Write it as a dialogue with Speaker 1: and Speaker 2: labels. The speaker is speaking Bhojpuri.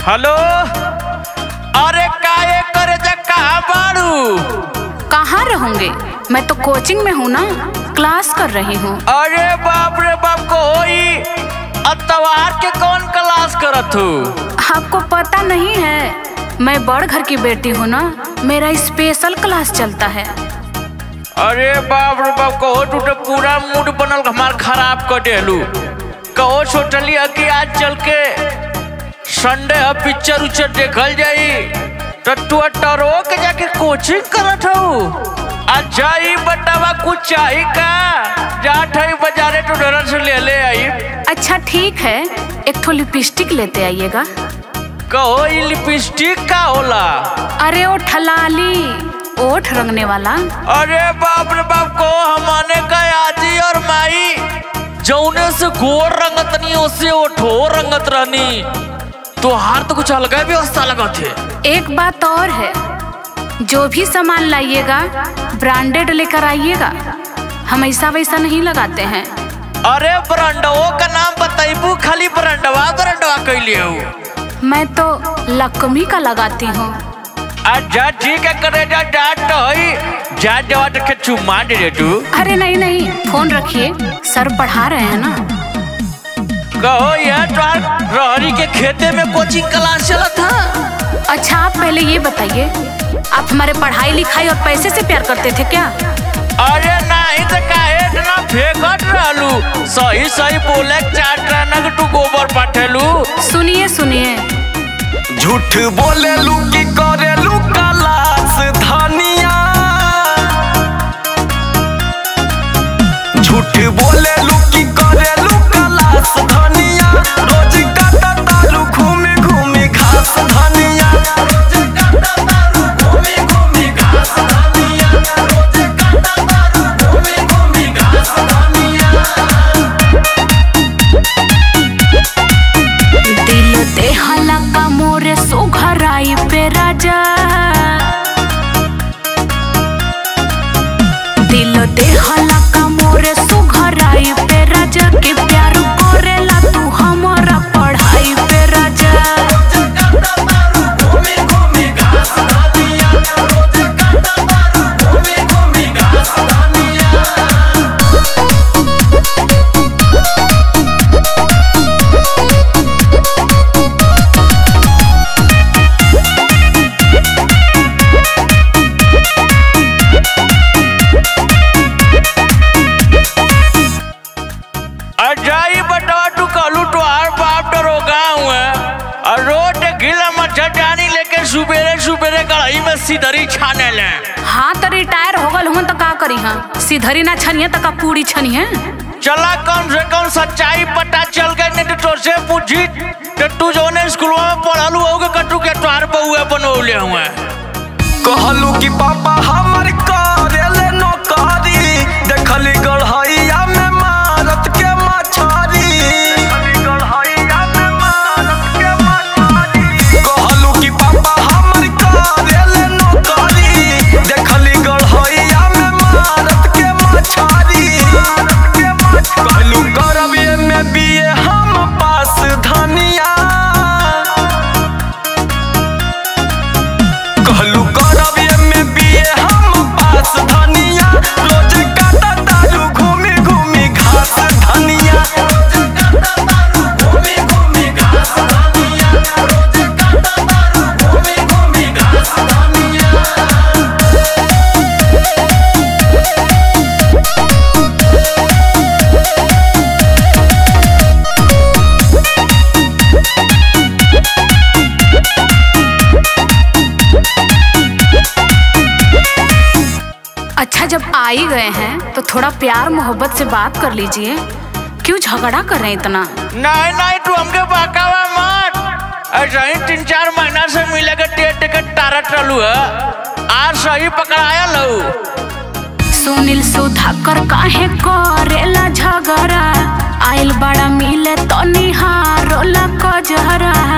Speaker 1: हेलो। अरे काहे करे जा, कहाँ बाड़ू?
Speaker 2: कहाँ रहूंगे, मैं तो कोचिंग में हूँ ना, क्लास कर रही हूँ।
Speaker 1: अरे बाप रे बाप, को होई अतवार के कौन क्लास करत हूँ?
Speaker 2: आपको पता नहीं है, मैं बड़ घर की बेटी हूँ ना, मेरा स्पेशल क्लास चलता है।
Speaker 1: अरे बाप रे बाप, कहो तू तो पूरा मूड बनल हमार खराब कर देलू। कहो सोचली कि आज चल के संडे है, पिक्चर उच्चर देखल जाई, तो तू टरो के जाके कोचिंग करत हूँ। अच्छा ही बतावा, कुछ चाहिए का? जाट है बाजारे तो डर से ले आई।
Speaker 2: अच्छा ठीक है, एक ठो लिपस्टिक लेते आइएगा।
Speaker 1: कहो ये लिपस्टिक का होला?
Speaker 2: अरे वो ठलाली, ओठ रंगने वाला।
Speaker 1: अरे बाप रे बाप, को हमारे का आजी और माई जौने से गोर रंगत नहीं उससे ओठो रंगत रहनी, तो हार तो कुछ अलग व्यवस्था लगा थे।
Speaker 2: एक बात और है, जो भी सामान लाइएगा ब्रांडेड लेकर आइएगा, हम ऐसा वैसा नहीं लगाते हैं।
Speaker 1: अरे ब्रांडवा का नाम बताइबू, खाली ब्रांडवा ब्रांडवा कैलिए हो।
Speaker 2: मैं तो लक्ष्मी का लगाती हूँ।
Speaker 1: अच्छा ठीक है, करे जा जाट जा जवा के चुम्मा दे तू।
Speaker 2: अरे नहीं नहीं, फोन रखिए, सर पढ़ा रहे हैं ना।
Speaker 1: कहो यार, रहरी के खेते में कोचिंग क्लास चला था।
Speaker 2: अच्छा आप पहले ये बताइए, आप हमारे पढ़ाई लिखाई और पैसे से प्यार करते थे क्या?
Speaker 1: अरे नहीं तो काहे इतना फेंकत रहलू, सही सही बोले चाट रहना तू गोबर पठेलू।
Speaker 2: सुनिए सुनिए,
Speaker 3: झूठ बोले लू की करे लू क्लास धनिया, झूठ बोले लू की करे लू क्लास धनिया, रोज काटा तालू घूमे घूमे घास धनिया, रोज काटा तालू घूमे घूमे घास धनिया, रोज काटा तालू घूमे घूमे घास धनिया।
Speaker 2: दिल देहला का मोरे सुघराई पे राजा, दिल देहला का मोरे सुघराई पे राजा, के प्यार करेला तू हमारा पढ़ाई पे राजा।
Speaker 1: अजाई बता, तू कहलू तो हर बाप डरोगा हुआ और रोज गीला मच्छरदानी लेके सुबेरे सुबेरे कढ़ाई में सिधरी छाने ले।
Speaker 2: हाँ तो रिटायर हो गल हूँ तो का करी, हाँ सिधरी ना छनिए तो का पूरी छनिए।
Speaker 1: चला कम से कम सच्चाई पता चल गई, नहीं तो तुझसे पूछी कि तू जो ने स्कूल में पढ़लू होगे कटू के तोहार बहुए बनौले हुए।
Speaker 3: कहलू कि पापा हमार करेले नौकरी, देखली गढ़ैया में मारत के मछरी, कहलू कि पापा हमार करेले नौकरी, देखली गढ़ैया में मारत के मछरी, कहलू करबिए में बीए हम पास धनिया, कहलू करबिए में बीए हम पास धनिया, रोज काटा तालू घूमे घूमे घास धनिया, रोज काटा तालू घूमे घूमे घास धनिया, रोज काटा तालू घूमे घूमे घास धनिया।
Speaker 2: अच्छा जब आ ही गए हैं तो थोड़ा प्यार मोहब्बत से बात कर लीजिए, क्यों झगड़ा कर रहे हैं इतना?
Speaker 1: नहीं नहीं, तू हमके बहकावा मत। ऐसा ही 3-4 महीना से मिलेगा टिकट टारट चलू है, आज सही पकड़ाया लू।
Speaker 2: सुनील सुधाकर काहे करेला झगड़ा, आइल बड़ा मिले तो निहारोला कजरा।